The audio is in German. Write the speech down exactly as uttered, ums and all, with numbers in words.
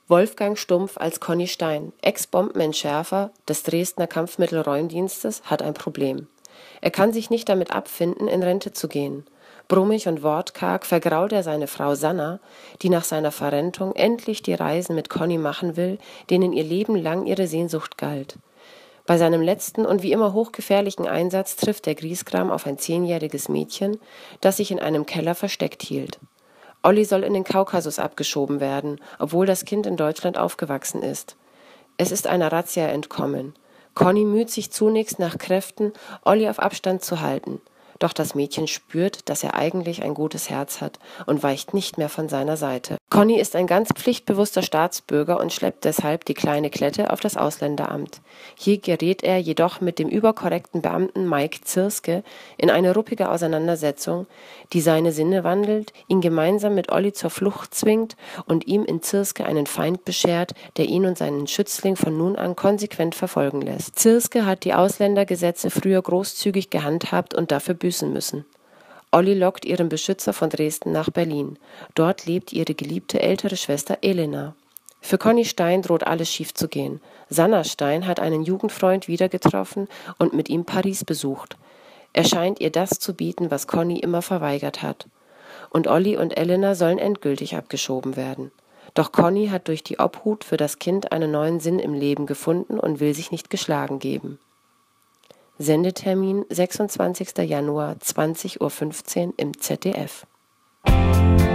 Wolfgang Stumpf als Conny Stein, Ex-Bombenentschärfer des Dresdner Kampfmittelräumdienstes, hat ein Problem. Er kann sich nicht damit abfinden, in Rente zu gehen. Brummig und wortkarg vergrault er seine Frau Sanna, die nach seiner Verrentung endlich die Reisen mit Conny machen will, denen ihr Leben lang ihre Sehnsucht galt. Bei seinem letzten und wie immer hochgefährlichen Einsatz trifft der Griesgram auf ein zehnjähriges Mädchen, das sich in einem Keller versteckt hielt. Olli soll in den Kaukasus abgeschoben werden, obwohl das Kind in Deutschland aufgewachsen ist. Es ist einer Razzia entkommen. Conny müht sich zunächst nach Kräften, Olli auf Abstand zu halten. Doch das Mädchen spürt, dass er eigentlich ein gutes Herz hat und weicht nicht mehr von seiner Seite. Conny ist ein ganz pflichtbewusster Staatsbürger und schleppt deshalb die kleine Klette auf das Ausländeramt. Hier gerät er jedoch mit dem überkorrekten Beamten Mike Zirske in eine ruppige Auseinandersetzung, die seine Sinne wandelt, ihn gemeinsam mit Olli zur Flucht zwingt und ihm in Zirske einen Feind beschert, der ihn und seinen Schützling von nun an konsequent verfolgen lässt. Zirske hat die Ausländergesetze früher großzügig gehandhabt und dafür büßen müssen. Olli lockt ihren Beschützer von Dresden nach Berlin. Dort lebt ihre geliebte ältere Schwester Elena. Für Conny Stein droht alles schief zu gehen. Sanna Stein hat einen Jugendfreund wieder getroffen und mit ihm Paris besucht. Er scheint ihr das zu bieten, was Conny immer verweigert hat. Und Olli und Elena sollen endgültig abgeschoben werden. Doch Conny hat durch die Obhut für das Kind einen neuen Sinn im Leben gefunden und will sich nicht geschlagen geben. Sendetermin sechsundzwanzigster Januar zwanzig Uhr fünfzehn im Z D F.